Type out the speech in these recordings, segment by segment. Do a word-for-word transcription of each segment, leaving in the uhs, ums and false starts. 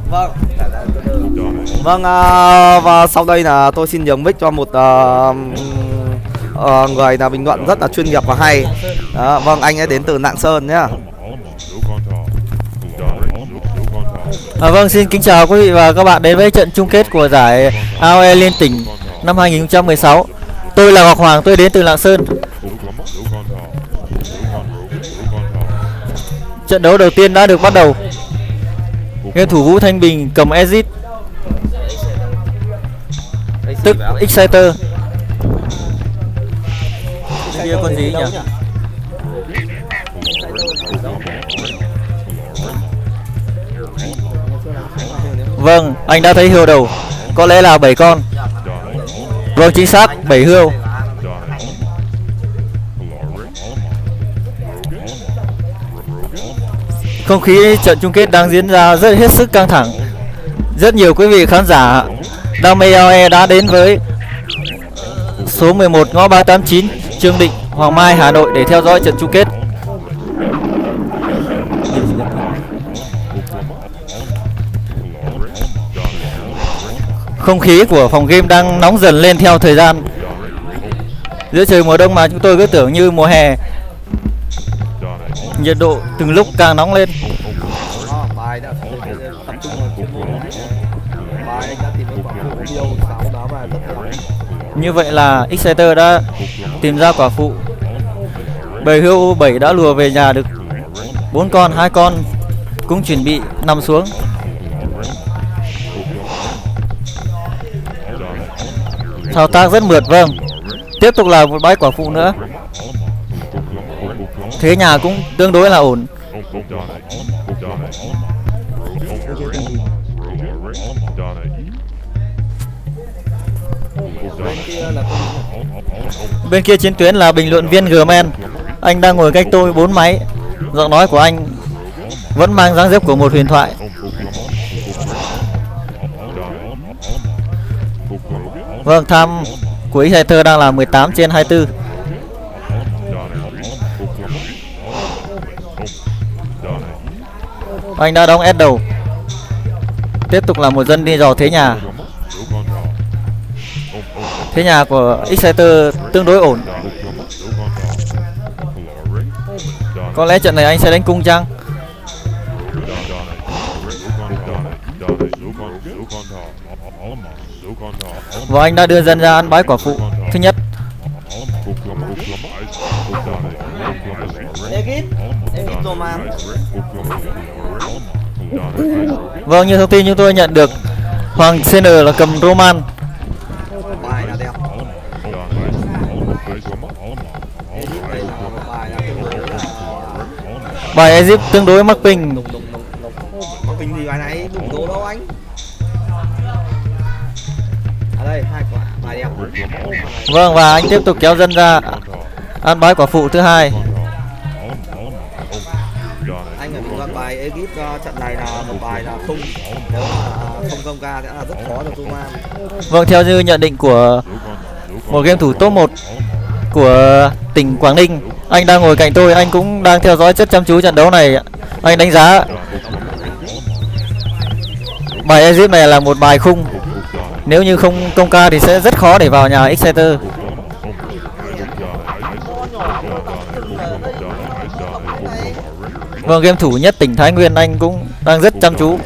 Vâng. Vâng, uh, và sau đây là tôi xin nhường mic cho một uh, uh, người là bình luận rất là chuyên nghiệp và hay. Đó, vâng, anh ấy đến từ Lạng Sơn nhá. À, vâng, xin kính chào quý vị và các bạn đến với trận chung kết của giải a o e Liên tỉnh năm hai nghìn không trăm mười sáu. Tôi là Ngọc Hoàng, tôi đến từ Lạng Sơn. Trận đấu đầu tiên đã được bắt đầu. Game thủ Vũ Thanh Bình cầm Exit, tức Exciter. Kia con gì nhỉ? Vâng, anh đã thấy hươu đầu. Có lẽ là bảy con. Vâng, chính xác, bảy hươu. Không khí trận chung kết đang diễn ra rất hết sức căng thẳng. Rất nhiều quý vị khán giả đam mê a o e đã đến với số mười một ngõ ba tám chín Trương Định, Hoàng Mai, Hà Nội để theo dõi trận chung kết. Không khí của phòng game đang nóng dần lên theo thời gian. Giữa trời mùa đông mà chúng tôi cứ tưởng như mùa hè. Nhiệt độ từng lúc càng nóng lên. Như vậy là Exciter đã tìm ra quả phụ. Bầy hươu bảy đã lùa về nhà được bốn con, hai con cũng chuẩn bị nằm xuống. Thao tác rất mượt. Vâng, tiếp tục là một bãi quả phụ nữa. Thế nhà cũng tương đối là ổn. Bên kia chiến tuyến là bình luận viên Gmen. Anh đang ngồi cách tôi bốn máy. Giọng nói của anh vẫn mang dáng dấp của một huyền thoại. Vâng, tham của Exciter đang là mười tám trên hai mươi tư. Anh đã đóng S đầu. Tiếp tục là một dân đi dò thế nhà. Thế nhà của Exciter tương đối ổn. Có lẽ trận này anh sẽ đánh cung chăng? Và anh đã đưa dân ra ăn bãi quả phụ thứ nhất. Vâng, như thông tin chúng tôi nhận được, Hoàng xê en là cầm Roman. Bài Egypt tương đối mắc ping. Mắc ping gì bài này đủ đồ đâu anh. À đây, hai quả, bài đẹp. Vâng, và anh tiếp tục kéo dân ra ăn bãi quả phụ thứ hai. Anh phải bình luận bài Egypt uh, trận này là một bài là không, nếu mà không công ca sẽ là rất khó cho Tuman. Vâng, theo như nhận định của một game thủ top một của tỉnh Quảng Ninh, anh đang ngồi cạnh tôi, anh cũng đang theo dõi rất chăm chú trận đấu này. Anh đánh giá bài Egypt này là một bài khung. Nếu như không công ca thì sẽ rất khó để vào nhà Exciter. Vâng, game thủ nhất tỉnh Thái Nguyên anh cũng đang rất chăm chú.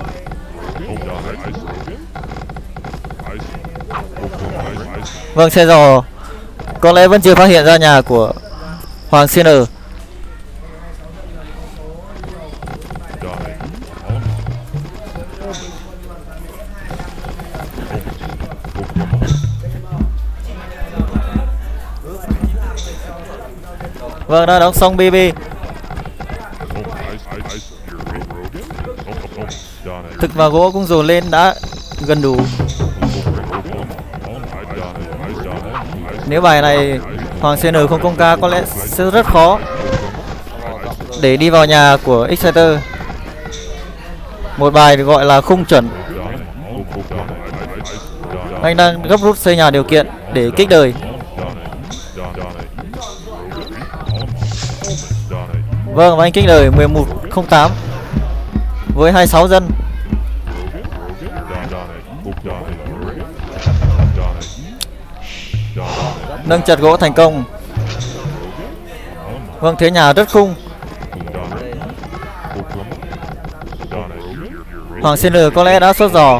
Vâng, xe giò có lẽ vẫn chưa phát hiện ra nhà của Hoàng xê en. Vâng, đã đóng xong bê bê. Thực và gỗ cũng dồn lên đã gần đủ. Nếu bài này Hoàng xê en không công ca có lẽ sẽ rất khó để đi vào nhà của Exciter. Một bài được gọi là khung chuẩn. Anh đang gấp rút xây nhà điều kiện để kích đời. Vâng, và anh kích đời mười một không tám với hai mươi sáu dân. Nâng chặt gỗ thành công. Vâng, thế nhà rất khung. Hoàng xê en có lẽ đã sốt giò.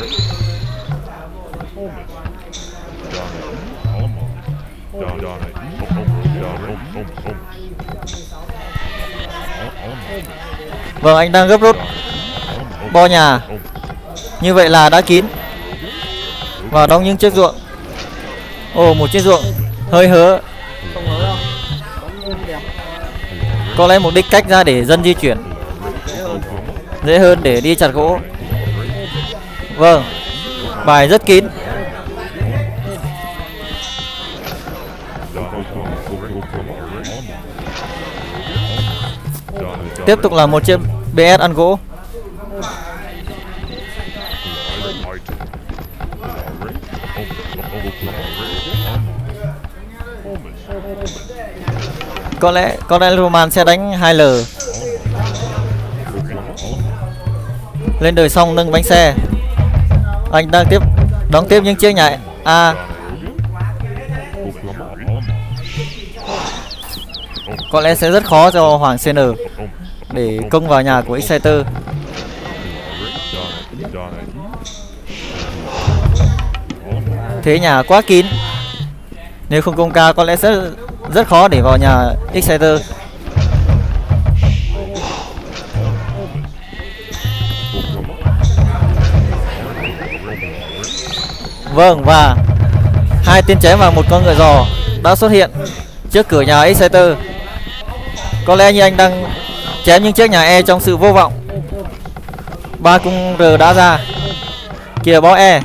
Vâng, anh đang gấp rút bo nhà. Như vậy là đã kín và đóng những chiếc ruộng. Ồ, một chiếc ruộng hơi hớ. Có lẽ mục đích cách ra để dân di chuyển dễ hơn để đi chặt gỗ. Vâng, bài rất kín. Tiếp tục là một chiếc bê ét ăn gỗ. Có lẽ có lẽ Roman sẽ đánh hai lờ. Lên đời xong nâng bánh xe. Anh đang tiếp đóng tiếp những chiếc nhà A. Có lẽ sẽ rất khó cho Hoàng xê en để công vào nhà của Exciter. Thế nhà quá kín. Nếu không công ca có lẽ sẽ rất khó để vào nhà Exciter. Vâng, và hai tên chém và một con ngựa giò đã xuất hiện trước cửa nhà Exciter. Có lẽ như anh đang chém những chiếc nhà E trong sự vô vọng. Ba cung R đã ra. Kìa bó E.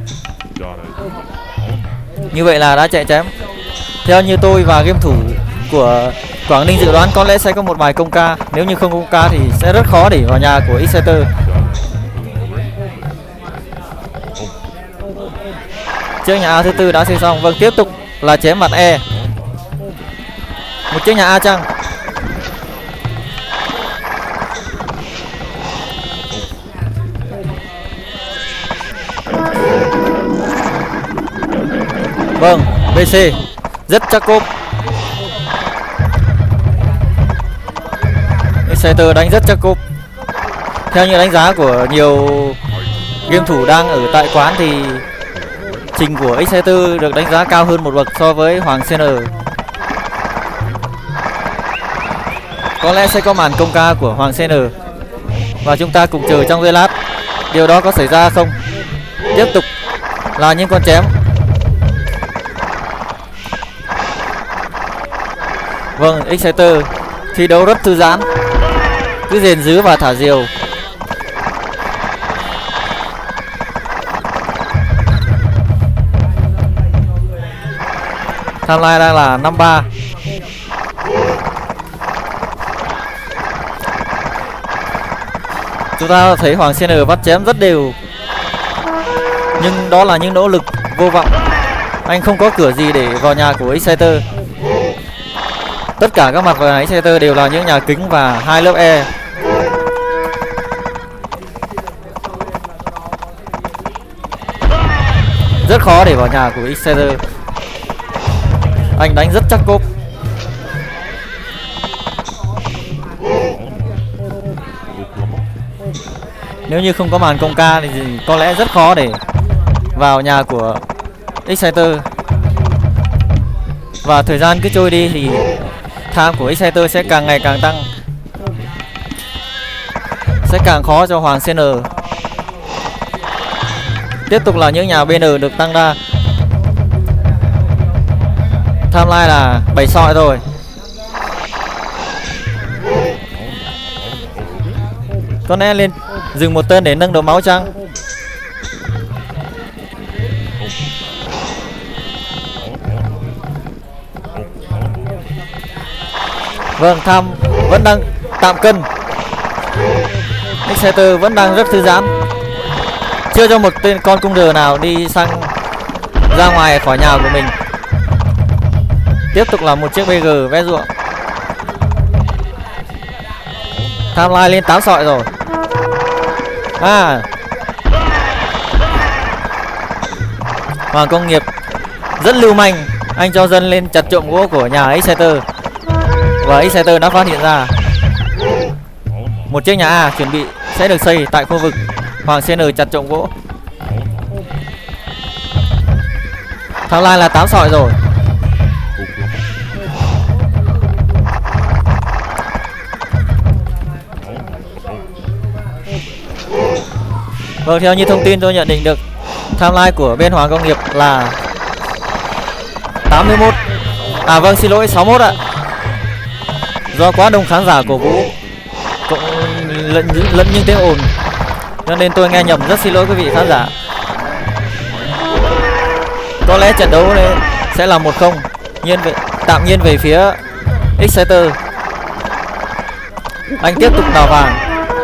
Như vậy là đã chạy chém. Theo như tôi và game thủ của Quảng Ninh dự đoán có lẽ sẽ có một bài công ca. Nếu như không công ca thì sẽ rất khó để vào nhà của Exciter. Chiếc nhà A thứ tư đã xây xong. Vâng, tiếp tục là chém mặt E. Một chiếc nhà A chăng? Vâng, bê xê rất chắc cốp. Exciter đánh rất chắc cốp. Theo như đánh giá của nhiều game thủ đang ở tại quán thì trình của Exciter được đánh giá cao hơn một bậc so với Hoàng xê en. Có lẽ sẽ có màn công ca của Hoàng xê en và chúng ta cùng chờ trong giây lát điều đó có xảy ra không. Tiếp tục là những con chém. Vâng, Exciter thi đấu rất thư giãn, cứ rền rứ và thả diều. Timeline đang là năm ba. Chúng ta thấy Hoàng xê en bắt chém rất đều, nhưng đó là những nỗ lực vô vọng. Anh không có cửa gì để vào nhà của Exciter. Tất cả các mặt vào nhà Exciter đều là những nhà kính và hai lớp E. Rất khó để vào nhà của Exciter. Anh đánh rất chắc cốp. Nếu như không có màn công ca thì có lẽ rất khó để vào nhà của Exciter. Và thời gian cứ trôi đi thì tham của Exciter sẽ càng ngày càng tăng, sẽ càng khó cho Hoàng xê en. Tiếp tục là những nhà bê en được tăng ra. Timeline là bảy soi rồi. Có lẽ lên dừng một tên để nâng độ máu chăng? Vâng, Tham vẫn đang tạm cân. Exciter vẫn đang rất thư giãn, chưa cho một tên con cung R nào đi sang ra ngoài khỏi nhà của mình. Tiếp tục là một chiếc bê giê vét ruộng. Timeline lên tám sọi rồi. À, Hoàng Công Nghiệp rất lưu manh Anh cho dân lên chặt trộm gỗ của nhà Exciter. Và Exciter đã phát hiện ra một chiếc nhà A chuẩn bị sẽ được xây tại khu vực Hoàng xê en chặt trộm gỗ. Thằng Lai là tám sỏi rồi. Vâng, theo như thông tin tôi nhận định được, timeline của bên Hoàng Công Nghiệp là tám mươi mốt. À vâng, xin lỗi, sáu mươi mốt ạ. Do quá đông khán giả cổ vũ cũng lẫn, lẫn những tiếng ồn cho nên tôi nghe nhầm, rất xin lỗi quý vị khán giả. Có lẽ trận đấu này sẽ là một không nhiên về, tạm nhiên về phía Exciter. Anh tiếp tục đào vàng.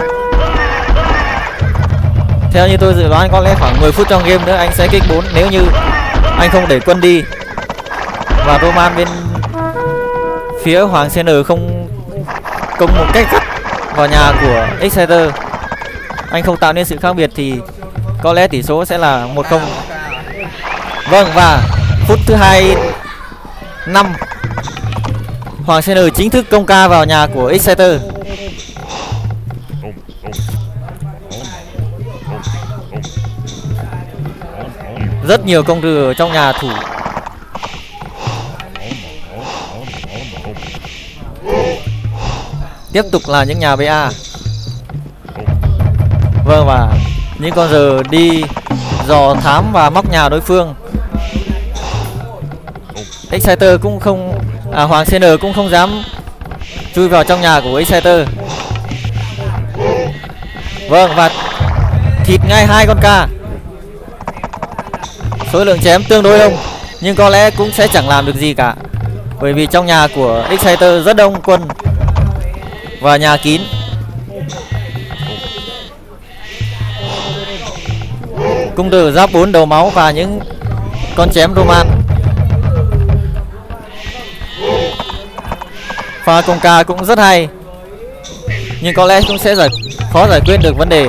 Theo như tôi dự đoán có lẽ khoảng mười phút trong game nữa anh sẽ kích bốn nếu như anh không để quân đi và Roman bên phía Hoàng xê en không công một cách gắt vào nhà của Exciter. Anh không tạo nên sự khác biệt thì có lẽ tỷ số sẽ là một không. Vâng, và phút thứ hai mươi lăm Hoàng xê en chính thức công ca vào nhà của Exciter. Rất nhiều công tử ở trong nhà thủ. Tiếp tục là những nhà bê a. Vâng, và những con giờ đi dò thám và móc nhà đối phương. Exciter cũng không à, Hoàng xê en cũng không dám chui vào trong nhà của Exciter. Vâng, và thịt ngay hai con ca. Số lượng chém tương đối đông nhưng có lẽ cũng sẽ chẳng làm được gì cả, bởi vì trong nhà của Exciter rất đông quân và nhà kín. Cung tử giáp bốn đầu máu và những con chém Roman. Pha công ca cũng rất hay nhưng có lẽ cũng sẽ giải khó giải quyết được vấn đề.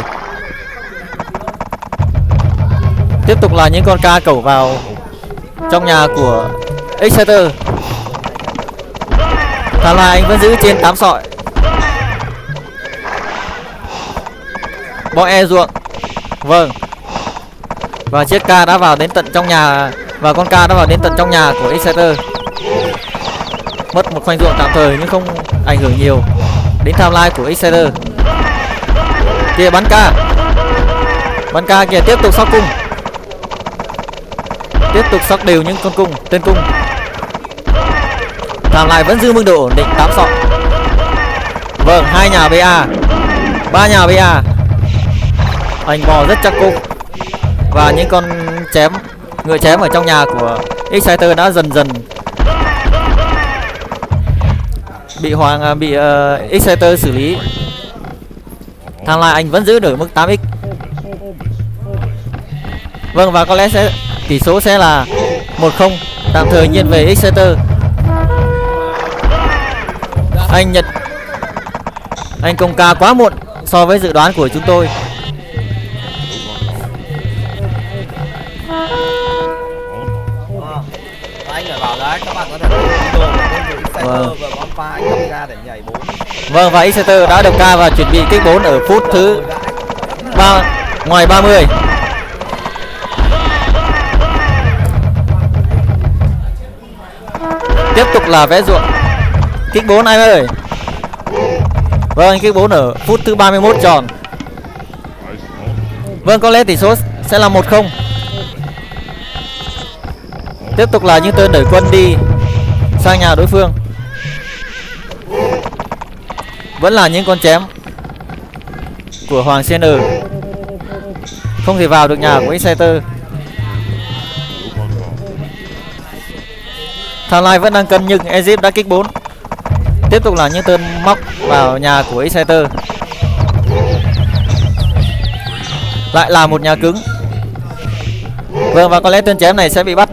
Tiếp tục là những con ca cẩu vào trong nhà của Exciter. Thằng là anh vẫn giữ trên tám sọi. Bọ e ruộng. Vâng. Và chiếc ca đã vào đến tận trong nhà. Và con ca đã vào đến tận trong nhà của Exciter. Mất một khoanh ruộng tạm thời nhưng không ảnh hưởng nhiều đến timeline của Exciter. Kìa bắn ca. Bắn ca kìa, tiếp tục sóc cung. Tiếp tục sóc đều những con cung, tên cung. Timeline vẫn giữ mức độ ổn định tám sọ. Vâng, hai nhà bê a, ba nhà bê a. Anh bò rất chắc cung. Và những con chém, ngựa chém ở trong nhà của Exciter đã dần dần bị Hoàng bị uh, Exciter xử lý. Thằng lại anh vẫn giữ được mức tám x. Vâng, và có lẽ sẽ tỷ số sẽ là một không tạm thời nghiêng về Exciter. Anh nhận anh công ca quá muộn so với dự đoán của chúng tôi. Anh phải bảo đấy, các bạn có thể video của Exciter và bóng pha anh công ca để nhảy bốn. Vâng, và Exciter đã được ca và chuẩn bị kích bốn ở phút thứ ba ngoài ba mươi. Tiếp tục là vẽ ruộng. Kích bốn anh ơi. Vâng, kích bốn ở phút thứ ba mươi mốt tròn. Vâng, có lẽ tỷ số sẽ là một không. Tiếp tục là những tên đẩy quân đi sang nhà đối phương. Vẫn là những con chém của Hoàng xê en. Không thể vào được nhà của Exciter. Thằng Lai vẫn đang cân nhưng Egypt đã kích bốn. Tiếp tục là những tên móc vào nhà của Exciter. Lại là một nhà cứng. Vâng, và có lẽ tên chém này sẽ bị bắt.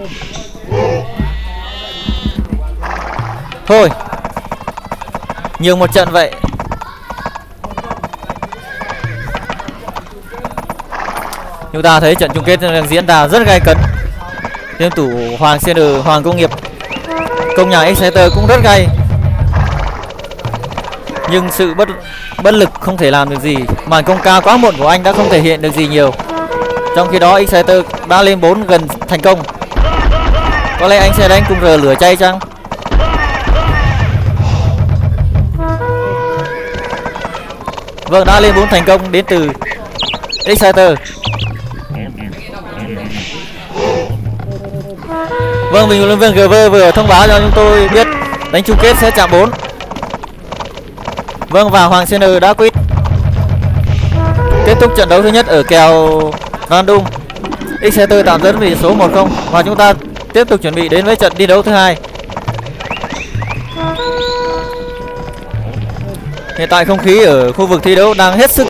Thôi, nhường một trận vậy. Chúng ta thấy trận chung kết đang diễn ra rất gay cấn. Game thủ Hoàng xê en Hoàng Công Nghiệp Công nhà Exciter cũng rất gay, nhưng sự bất bất lực không thể làm được gì. Màn công ca quá muộn của anh đã không thể hiện được gì nhiều. Trong khi đó Exciter đã lên bốn gần thành công. Có lẽ anh sẽ đánh cung R lửa chay chăng? Vâng, đã lên bốn thành công đến từ Exciter. Vâng, mình huấn luyện viên giê vê vừa thông báo cho chúng tôi biết đánh chung kết sẽ chạm bốn. Vâng, và Hoàng Senner đã quit. Kết thúc trận đấu thứ nhất ở kèo random. Exciter tạm dẫn vị số một không và chúng ta tiếp tục chuẩn bị đến với trận thi đấu thứ hai. Hiện tại không khí ở khu vực thi đấu đang hết sức